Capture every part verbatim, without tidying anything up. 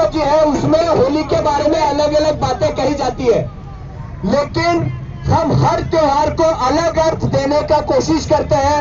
Ideology है उसमें Holy के बारे में अलग अलग बातें कही जाती है, लेकिन हम हर त्योहार को अलग अर्थ देने का कोशिश करते हैं।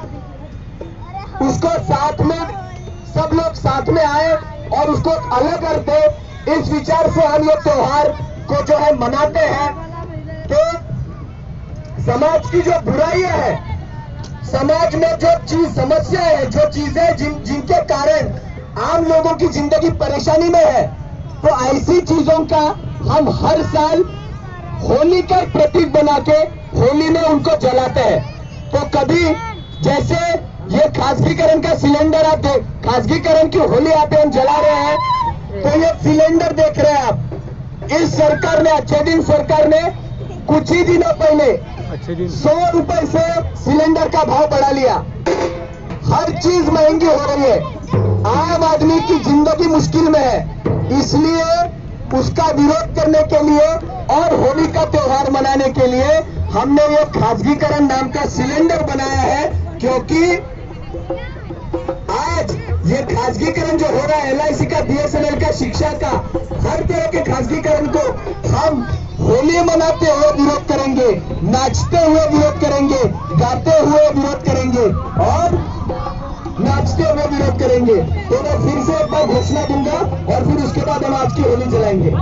उसको साथ में सब लोग साथ में आए और उसको अलग अर्थ दे, इस विचार से हम ये त्योहार को जो है मनाते हैं। तो समाज की जो बुराइयां है, समाज में जो चीज समस्या है, जो चीजें जिन जिनके कारण आम लोगों की जिंदगी परेशानी में है, तो ऐसी चीजों का हम हर साल होली का प्रतीक बना के होली में उनको जलाते हैं। तो कभी जैसे ये खासगीकरण का सिलेंडर आप देख, खासगीकरण की होली यहाँ पे हम जला रहे हैं, तो ये सिलेंडर देख रहे हैं आप। इस सरकार ने, अच्छे दिन सरकार ने कुछ ही दिनों पहले सौ रुपए से सिलेंडर का भाव बढ़ा लिया। हर चीज महंगी हो रही है, आम आदमी की जिंदगी मुश्किल में है, इसलिए उसका विरोध करने के लिए और होली का त्योहार मनाने के लिए हमने ये खासगीकरण नाम का सिलेंडर बनाया है। क्योंकि आज ये खासगीकरण जो हो रहा है, एल आई सी का, बी एस एन एल का, शिक्षा का, हर तरह के खासगीकरण को हम होली मनाते हुए विरोध करेंगे, नाचते हुए विरोध करेंगे, गाते हुए विरोध करेंगे और नाचते हुए विरोध करेंगे। तो मैं फिर से एक बार घोषणा दूंगा और फिर उसके बाद हम आज की होली जलाएंगे।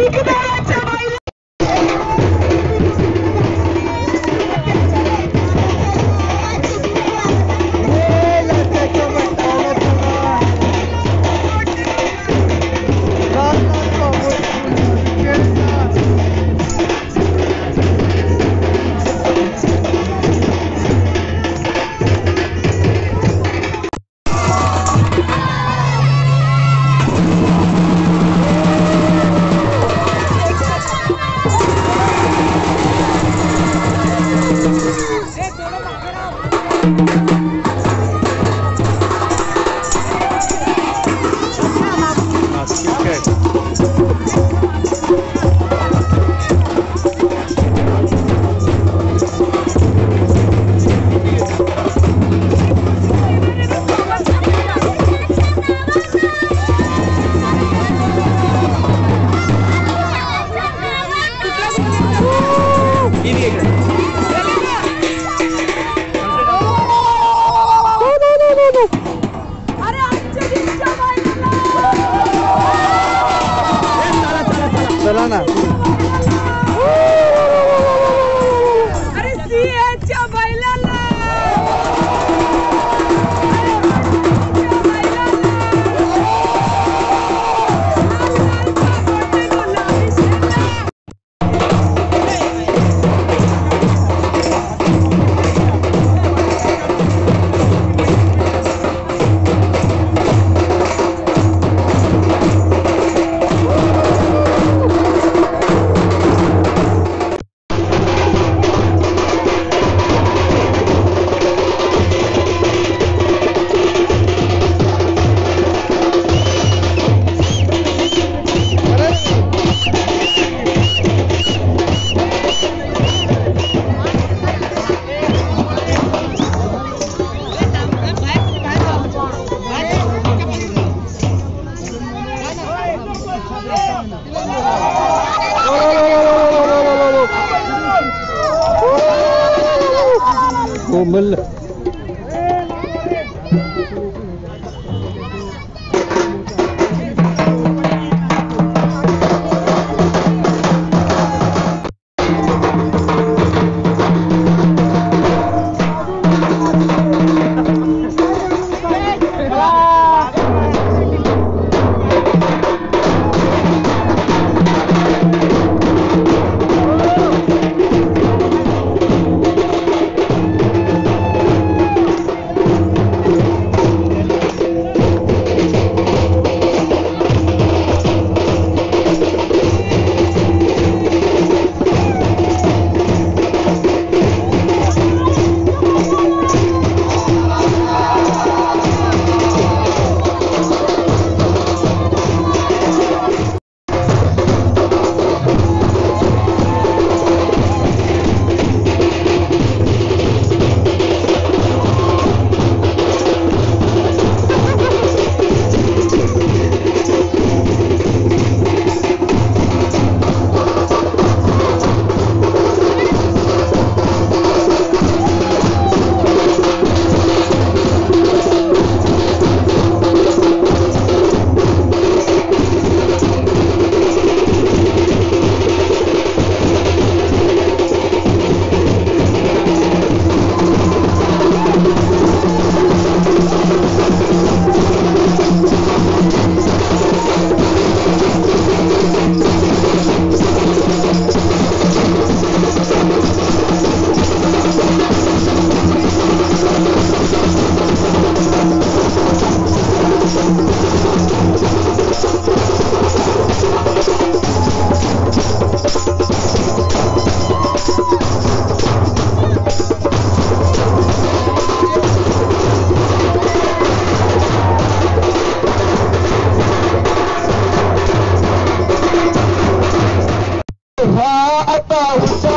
चला ना अरे सिंहाच्या बैलाला कोमल आता